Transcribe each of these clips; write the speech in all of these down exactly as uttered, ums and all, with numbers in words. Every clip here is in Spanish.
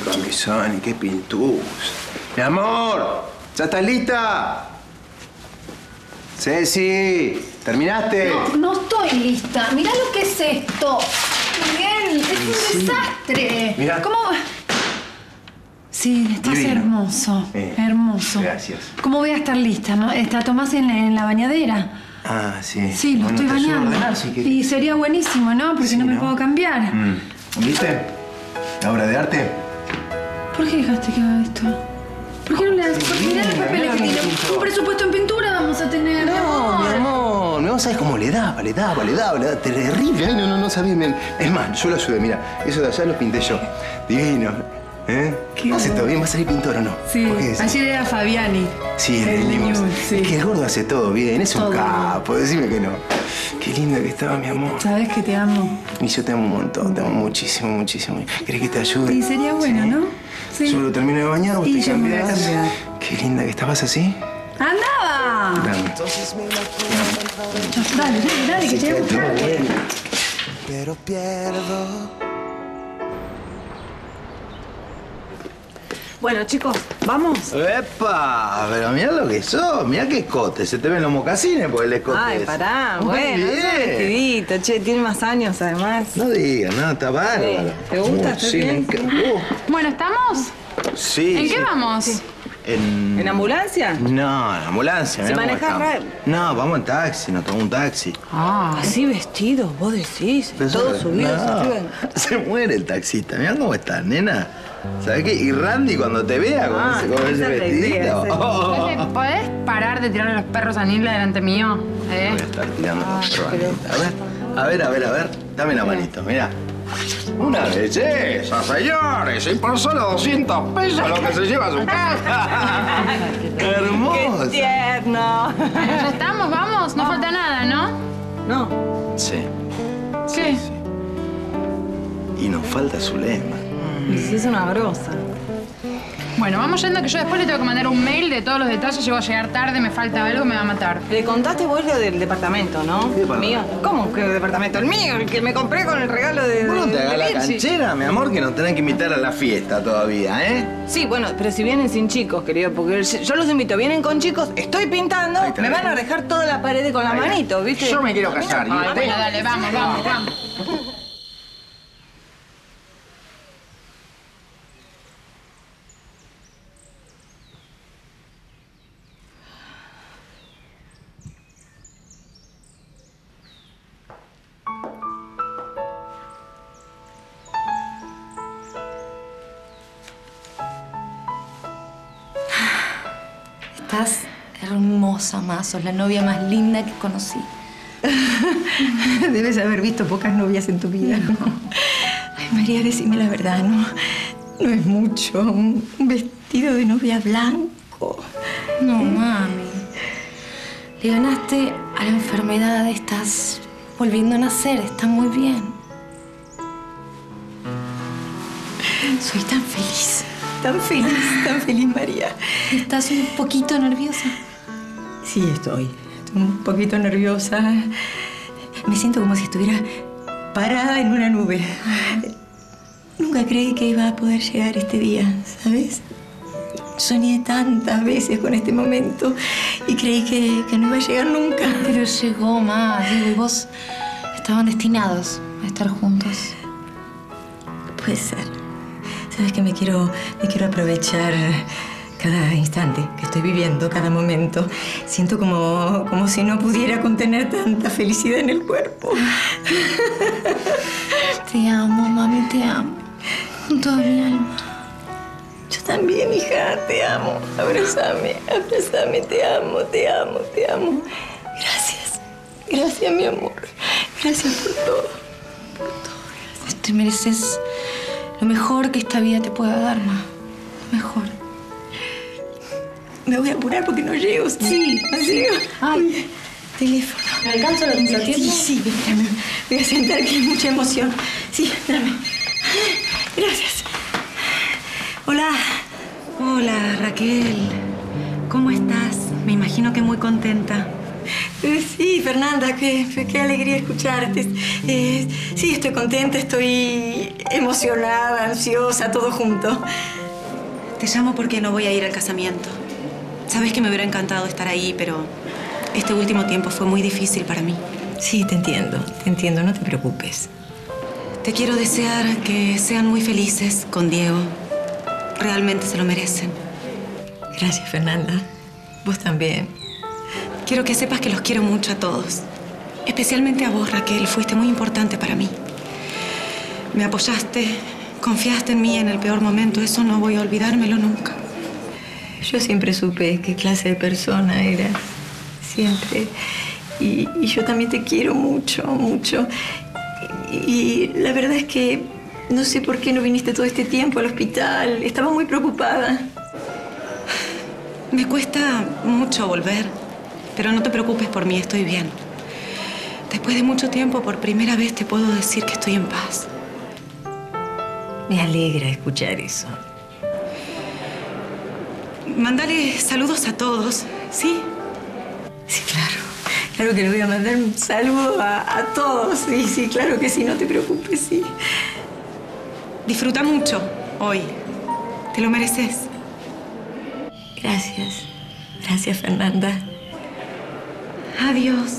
camisón y qué pintura. Mi amor, ¿ya estás lista? Ceci, ¿terminaste? No, no estoy lista. Mirá lo que es esto. Miguel, es un sí. desastre. Mirá. ¿Cómo...? Sí, estás Divino. hermoso. Eh, hermoso. Gracias. ¿Cómo voy a estar lista, no? ¿Está Tomás en la, en la bañadera? Ah, sí. Sí, lo bueno, estoy bañando. Ordenar, si y sería buenísimo, ¿no? Porque sí, no me ¿no? puedo cambiar. Mm. ¿Viste? ¿La obra de arte? ¿Por qué dejaste que haga esto? ¿Por qué no le das? Porque mirá los papeles que tiene. Un presupuesto en pintura vamos a tener. No, mi amor. No sabes cómo le daba, le daba, le daba, le daba. Terrible. Ay, no, no, no sabía bien. Es más, yo lo ayudé. Mira, eso de allá lo pinté yo. Divino. ¿Eh? ¿Qué hace todo bien? ¿Va a salir pintor o no? Sí. Ayer era Fabiani. Sí, el, el de News. Sí. Es que el gordo hace todo bien. Es todo un capo. Decime que no. Qué linda que estaba, mi amor. Sabes que te amo. Y yo te amo un montón. Te amo muchísimo, muchísimo. ¿Querés que te ayude? Sí, sería bueno, ¿sí? ¿no? Sí. Yo lo termino de bañar, vos y te cambiás. Qué linda que estabas así. ¡Andaba! Dame. Dale, dale, dale, que llegue a buscar. Pero pierdo. Bueno, chicos, ¿vamos? ¡Epa! Pero mirá lo que sos, mirá qué escote. Se te ven los mocasines porque el escote Ay, es... pará, Muy bueno, bien. es vestidito, che, tiene más años además. No digas, no, está bárbaro. ¿Te gusta? Uh, ¿Estás sí, bien? me enca- uh, Bueno, ¿estamos? sí. ¿En sí. qué vamos? Sí. En... ¿En ambulancia? No, en ambulancia. ¿Se mirá cómo maneja estamos. raro? No, vamos en taxi, nos tomamos un taxi. Ah, así vestidos, vos decís. Pero Todos eso- subidos. no, así. se muere el taxista. Mirá cómo estás, nena. ¿Sabes qué? Y Randy cuando te vea con Ah, ese, con ese esa es la idea, vestidito. sí. Oh. ¿Podés parar de tirar a los perros a Nilda delante mío? ¿Eh? Voy a estar tirando Ah, los perros. pero- A ver, a ver, a ver, a ver. Dame la manito, mira. Una belleza, señores. Y por solo doscientos pesos lo que se lleva a su casa. Hermosa. ¡Qué tierno! ¿Ya estamos? ¿Vamos? No falta nada, ¿no? No. Sí. ¿Qué? Y nos falta Zulema. Y si es una grosa. Bueno, vamos yendo que yo después le tengo que mandar un mail de todos los detalles. Llego a llegar tarde, me falta algo, me va a matar. Le contaste vos lo del departamento, ¿no? ¿Qué departamento? ¿Mío? ¿Cómo que departamento? El mío, el que me compré con el regalo de... Vos no te de hagas la Virgi. canchera, mi amor, que nos tenés que invitar a la fiesta todavía, ¿eh? Sí, bueno, pero si vienen sin chicos, querido, porque yo los invito, vienen con chicos, estoy pintando, Ahí está, me ahí. van a dejar toda la pared con la Ahí. manito, ¿viste? Yo me quiero casar. ¿y Ay, usted? bueno, dale, vamos, vamos, vamos. Estás hermosa, Ma. Sos la novia más linda que conocí. Debes haber visto pocas novias en tu vida. Ay, María, decime la verdad, ¿no? No es mucho. Un un vestido de novia blanco. No, mami. Le ganaste a la enfermedad. Estás volviendo a nacer. Está muy bien. Soy tan feliz. Tan feliz, tan feliz, María. ¿Estás un poquito nerviosa? Sí, estoy. Estoy un poquito nerviosa. Me siento como si estuviera parada en una nube. Nunca creí que iba a poder llegar este día, ¿sabes? Soñé tantas veces con este momento y creí que, que no iba a llegar nunca. Pero llegó, Ma. Digo, y vos estaban destinados a estar juntos. Puede ser. Sabes que me quiero, me quiero aprovechar cada instante que estoy viviendo, cada momento. Siento como, como si no pudiera contener tanta felicidad en el cuerpo. Te amo, mami, te amo. Con toda mi alma. Yo también, hija, te amo. Abrázame, abrázame, te amo, te amo, te amo. Gracias, gracias, mi amor. Gracias por todo, por todo, gracias. Te mereces lo mejor que esta vida te pueda dar, Ma. Lo mejor. Me voy a apurar porque no llego. Sí, ¿sí? Ay, teléfono. ¿Me alcanza lo tiempo? Sí, sí, espérame. Voy a sentar que hay mucha emoción. Sí, dame. Gracias. Hola. Hola, Raquel. ¿Cómo estás? Me imagino que muy contenta. Eh, sí, Fernanda, qué, qué alegría escucharte. Eh, sí, estoy contenta, estoy emocionada, ansiosa, todo junto. Te llamo porque no voy a ir al casamiento. Sabes que me hubiera encantado estar ahí, pero este último tiempo fue muy difícil para mí. Sí, te entiendo, te entiendo, no te preocupes. Te quiero desear que sean muy felices con Diego. Realmente se lo merecen. Gracias, Fernanda. Vos también. Quiero que sepas que los quiero mucho a todos. Especialmente a vos, Raquel. Fuiste muy importante para mí. Me apoyaste, confiaste en mí en el peor momento. Eso no voy a olvidármelo nunca. Yo siempre supe qué clase de persona era. Siempre. Y, y yo también te quiero mucho, mucho. Y, y la verdad es que no sé por qué no viniste todo este tiempo al hospital. Estaba muy preocupada. Me cuesta mucho volver. Pero no te preocupes por mí, estoy bien. Después de mucho tiempo, por primera vez te puedo decir que estoy en paz. Me alegra escuchar eso. Mándale saludos a todos, ¿sí? Sí, claro. Claro que le voy a mandar un saludo a, a todos. Sí, sí, claro que sí, no te preocupes, sí. Disfruta mucho hoy. Te lo mereces. Gracias. Gracias, Fernanda. Adiós.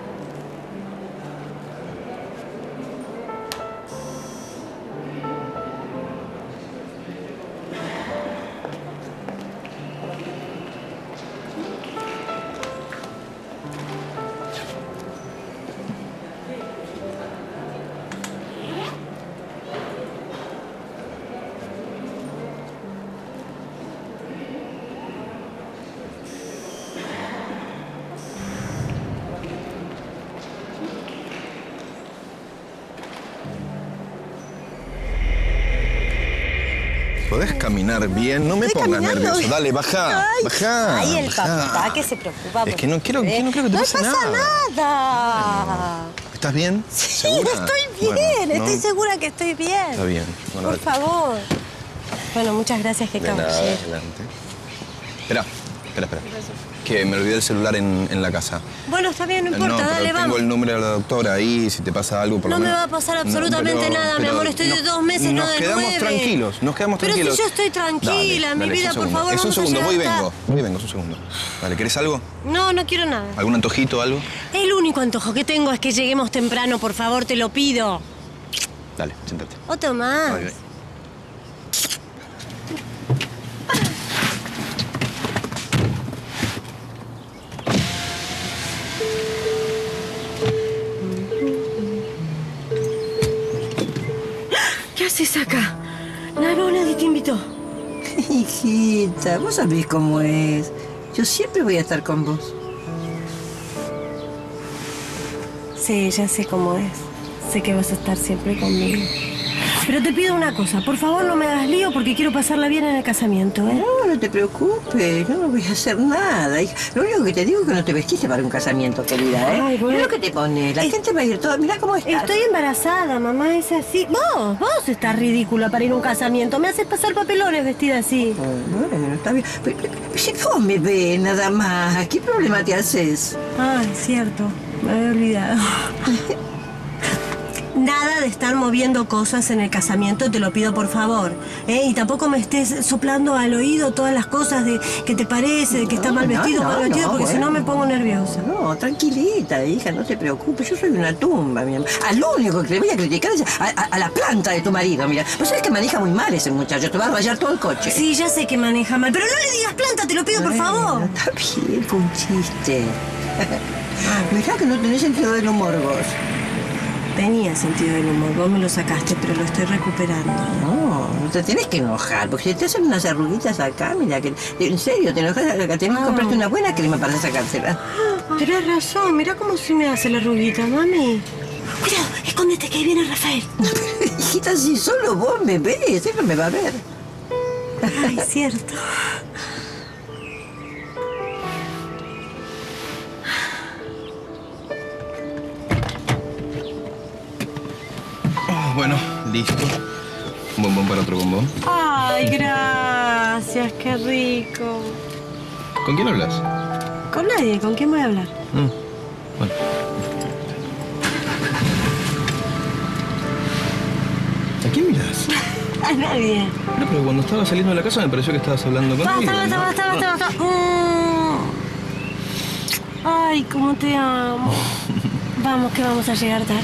¿Podés caminar bien? No me Estoy pongas caminando. nervioso. Dale, baja, Ay, baja. Ay, el bajá. papá que se preocupa. Es que no quiero, ¿eh? no quiero que te no pase pasa nada. nada. ¿Estás bien? Sí, ¿Segura? estoy bien. Bueno, ¿no? Estoy segura que estoy bien. Está bien. Bueno, Por dale. favor. Bueno, muchas gracias, qué De nada, caballero. adelante. Espera, espera, espera. Que me olvidé el celular en, en la casa. Bueno, está bien, no importa, no, pero dale, tengo vamos. el número de la doctora ahí, si te pasa algo, por No lo me menos. va a pasar absolutamente pero- nada, mi pero amor. Estoy de nos- dos meses, no nos de quedamos nueve. tranquilos, nos quedamos Pero si tranquilos. yo estoy tranquila, Dale, mi dale, es vida, un por segundo. favor, Es un vamos a segundo, voy y llegar vengo. hasta- Voy y vengo, es un segundo. Vale, ¿querés algo? No, no quiero nada. ¿Algún antojito, algo? El único antojo que tengo es que lleguemos temprano, por favor, te lo pido. Dale, siéntate. Otro más. Ay, ay. ¿Qué haces acá? No, no, nadie te invitó. Hijita, vos sabés cómo es. Yo siempre voy a estar con vos. Sí, ya sé cómo es. Sé que vas a estar siempre conmigo. Pero te pido una cosa, por favor no me hagas lío porque quiero pasarla bien en el casamiento, ¿eh? No, no te preocupes, yo no voy a hacer nada, hija. Lo único que te digo es que no te vestiste para un casamiento, querida, ¿eh? Ay, bueno. Mira lo que te pones, la Es- gente va a ir toda... Mirá cómo está. Estoy embarazada, mamá, es así. Vos, vos estás ridícula para ir a un casamiento. Me haces pasar papelones vestida así. Bueno, está bien. Pero, pero, pero si vos me ves nada más, ¿qué problema te haces? Ay, cierto, me había olvidado. Nada de estar moviendo cosas en el casamiento, te lo pido por favor. ¿eh? Y tampoco me estés soplando al oído todas las cosas de que te parece, de que está mal No, vestido, no, mal vestido, no, porque si bueno. no me pongo nerviosa. No, tranquilita, hija, no te preocupes. Yo soy una tumba, mi amor. Al único que le voy a criticar es a, a- a la planta de tu marido, mira. Vos sabés que maneja muy mal ese muchacho, te va a rayar todo el coche. Sí, ya sé que maneja mal, pero no le digas planta, te lo pido por favor. Bueno, está bien, fue un chiste. Mirá que no tenés sentido del humor vos. Tenía sentido del humor, vos me lo sacaste, pero lo estoy recuperando. No, no te tienes que enojar, porque si te hacen unas arruguitas acá, mira, que en serio, te enojas, tenés que comprarte una buena crema para sacársela. Tenés razón, mirá cómo se me hace la ruguita, mami. Cuidado, escóndete que ahí viene Rafael. Hijita, si solo vos me ves, él no me va a ver. Ay, cierto. Oh, bueno, listo. Un bombón para otro bombón. Ay, gracias, qué rico. ¿Con quién hablas? Con nadie, ¿con quién voy a hablar? Mm. Bueno. ¿A quién mirás? A nadie. No, pero cuando estaba saliendo de la casa me pareció que estabas hablando conmigo. Basta, basta, basta, basta, basta. Mm. Ay, cómo te amo. Vamos, que vamos a llegar tarde.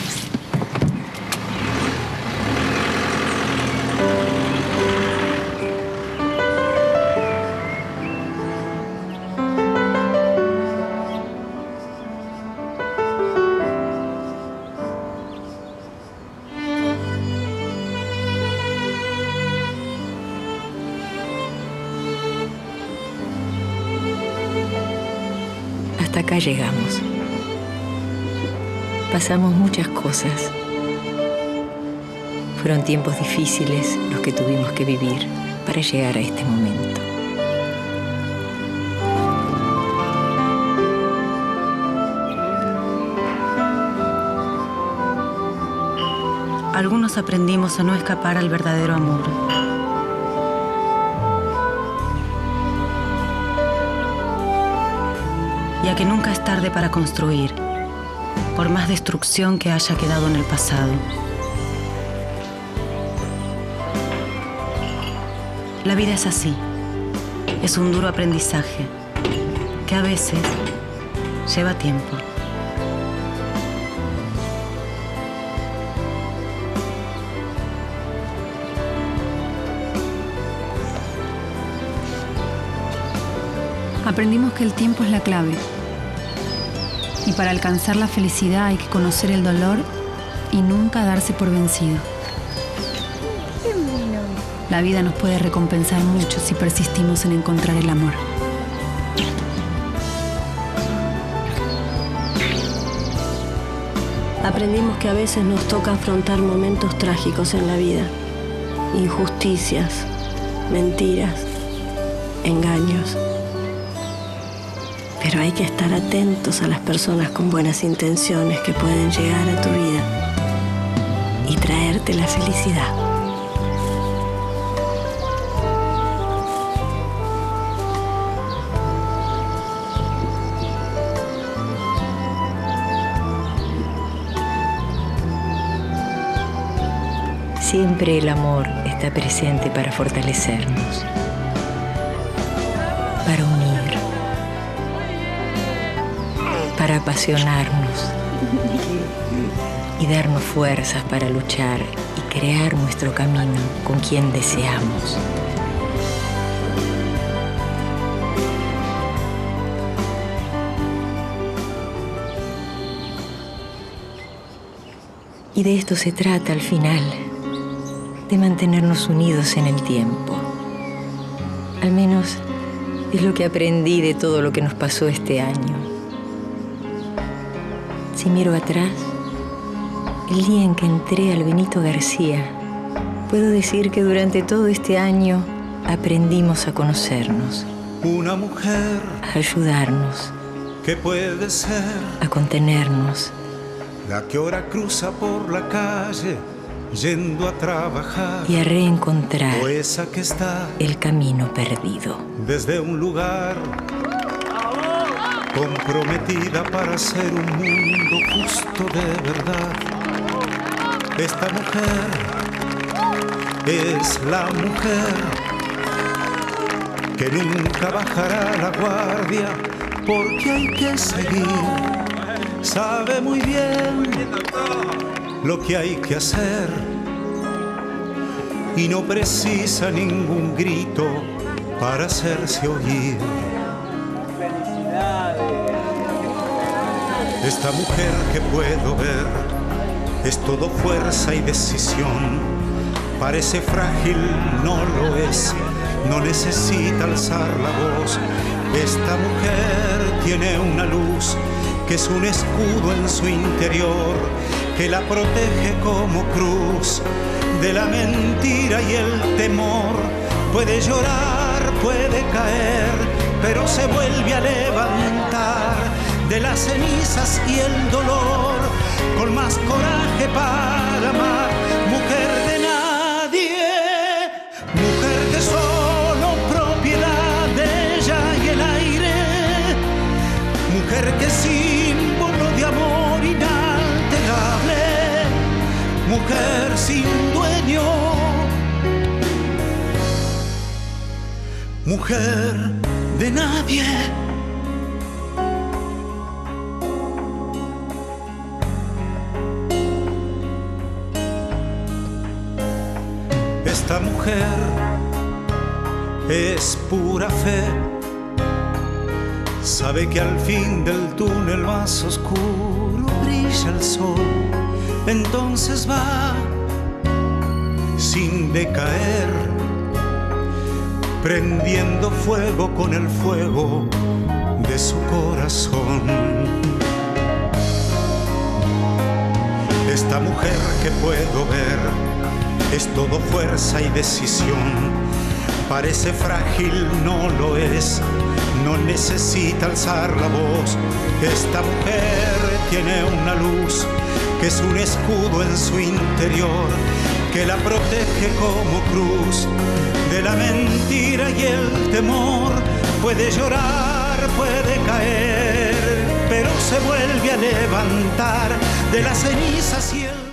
Hasta acá llegamos. Pasamos muchas cosas. Fueron tiempos difíciles los que tuvimos que vivir para llegar a este momento. Algunos aprendimos a no escapar al verdadero amor. Y a que nunca es tarde para construir, por más destrucción que haya quedado en el pasado. La vida es así. Es un duro aprendizaje que a veces lleva tiempo. Aprendimos que el tiempo es la clave. Y para alcanzar la felicidad hay que conocer el dolor y nunca darse por vencido. La vida nos puede recompensar mucho si persistimos en encontrar el amor. Aprendimos que a veces nos toca afrontar momentos trágicos en la vida. Injusticias, mentiras, engaños. Pero hay que estar atentos a las personas con buenas intenciones que pueden llegar a tu vida y traerte la felicidad. Siempre el amor está presente para fortalecernos, para unir, para apasionarnos y darnos fuerzas para luchar y crear nuestro camino con quien deseamos. Y de esto se trata al final, de mantenernos unidos en el tiempo. Al menos es lo que aprendí de todo lo que nos pasó este año. Si miro atrás, el día en que entré al Benito García, puedo decir que durante todo este año aprendimos a conocernos, una mujer a ayudarnos, que puede ser a contenernos, la que ahora cruza por la calle yendo a trabajar, y a reencontrar o esa que está el camino perdido. Desde un lugar comprometida para ser un mundo justo de verdad. Esta mujer es la mujer que nunca bajará la guardia, porque hay que seguir. Sabe muy bien lo que hay que hacer y no precisa ningún grito para hacerse oír. Esta mujer que puedo ver es todo fuerza y decisión. Parece frágil, no lo es, no necesita alzar la voz. Esta mujer tiene una luz que es un escudo en su interior, que la protege como cruz de la mentira y el temor. Puede llorar, puede caer, pero se vuelve a levantar de las cenizas y el dolor, con más coraje para amar. Mujer de nadie, mujer que solo propiedad de ella y el aire, mujer que sin mujer de nadie. Esta mujer es pura fe, sabe que al fin del túnel más oscuro brilla el sol, entonces va sin decaer, prendiendo fuego con el fuego de su corazón. Esta mujer que puedo ver es todo fuerza y decisión. Parece frágil, no lo es, no necesita alzar la voz. Esta mujer tiene una luz que es un escudo en su interior, que la protege como cruz de la mentira y el temor. Puede llorar, puede caer, pero se vuelve a levantar de las cenizas y el